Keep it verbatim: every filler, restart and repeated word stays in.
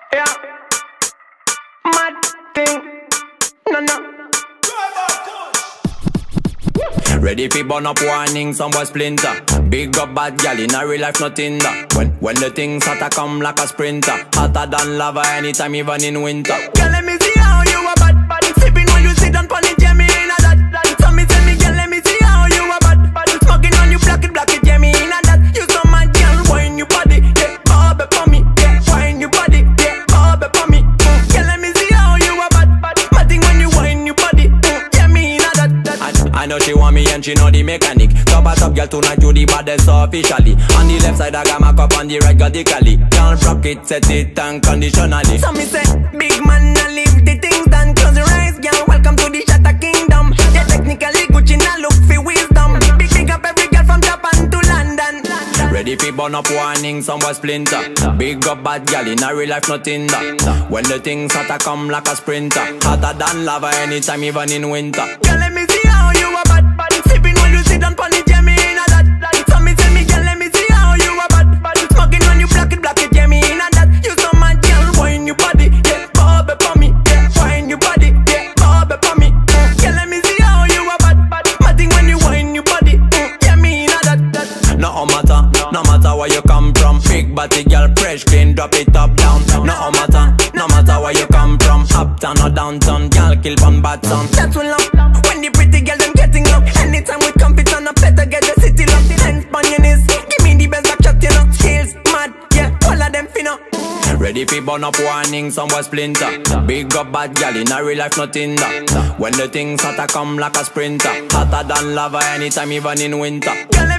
Yeah, mad thing. No, no. Ready fi burn up warning, some boy splinter. Big up bad gal in a real life, nothing that. When when the things hotter come like a sprinter, hotter than lava anytime, even in winter. Girl, let me see how you a bad, bad. Sipping when you sit down pon it, yeah, me in a that, that. So me say me, girl, let me see how you a bad, bad. Smoking on you, black it, black it, yeah, me in a that. You so mad, girl, wine your body, yeah, bob it for me, yeah, wine your body, yeah, bob it for me. Mm. Girl, let me see how you a bad, bad. Matting when you wine your body, mm. yeah, me in a that, that. I, I know she want me and she know the mechanic. Top a top girl tonight, you the baddest officially. On the left side I got my cup, on the right got the cali. Can't rock it, set it unconditionally. So me say, big man, I leave the things done. Close your eyes, girl, welcome to the Shatter Kingdom. Yeah, technically Gucci, now look for wisdom. Big, big up every girl from Japan to London. Ready fi burn up warning, some boy splinter. Big up bad gal in a real life, nothing that. When the things hotter come like a sprinter, hotter than lava anytime, even in winter. Girl, let me see how you a bad, bad. Sipping when you sit down pon it, yeah, me in a that, that. So me say me, girl, let me see how you a bad, bad. Smoking when you black it, black it, yeah, me in a that. You so mad, girl, wine your body, yeah, bob it for me, yeah, wine your body, yeah, bob it for me. Mm. Girl, let me see how you a bad, bad. Matting when you wine your body, mm. yeah, me in a that, that. No matter, no matter where you come from. Big body girl, fresh, clean, drop it up, down. No matter, no matter where you come from. Uptown or downtown, girl, kill one bad sound. That's what love, when the pretty girl them getting up. Anytime we come fit on a better get the city locked. Hands on your knees, give me the best back shot, you know. Skills, mad, yeah, all of them finna. Ready fi burn up warning, some boy splinter. Big up bad gal in a real life, nothing that. When the things hotter come like a sprinter, hotter than lava anytime, even in winter. Girl,